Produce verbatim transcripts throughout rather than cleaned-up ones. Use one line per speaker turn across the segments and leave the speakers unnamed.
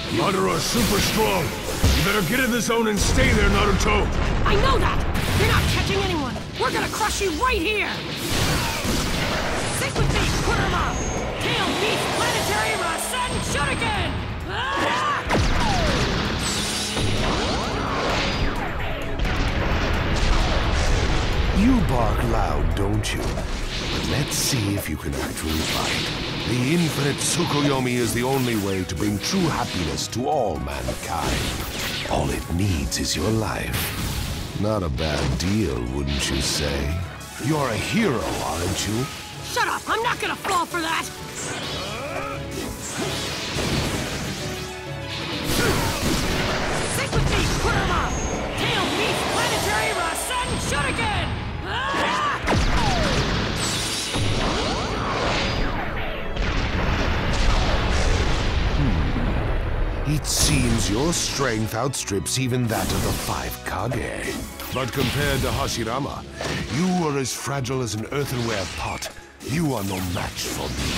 Madara's super strong. You better get in the zone and stay there, Naruto.
I know that! You're not catching anyone! We're gonna crush you right here! Stick with me, Kurama! Tail Beast Planetary Rasen Shuriken! Ah!
You bark loud, don't you? But let's see if you can actually fight. The infinite Tsukuyomi is the only way to bring true happiness to all mankind. All it needs is your life. Not a bad deal, wouldn't you say? You're a hero, aren't you?
Shut up! I'm not gonna fall for that! Stick with me, Kurama! Tail Beast Planetary Rasen Shuriken! Ah!
It seems your strength outstrips even that of the five Kage. But compared to Hashirama, you are as fragile as an earthenware pot. You are no match for me.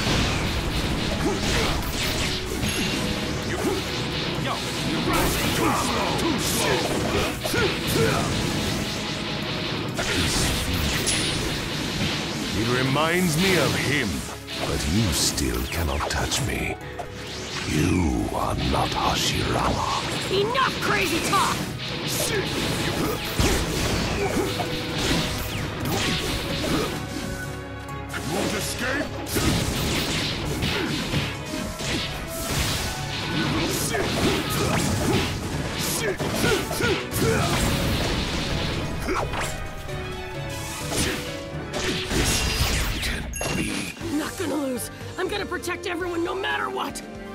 Yo, you're rising too slow. Too slow.
It reminds me of him, but you still cannot touch me. You are not Hashirama.
Enough crazy talk!
You won't escape?
Can't be.
I'm not gonna lose. I'm gonna protect everyone no matter what.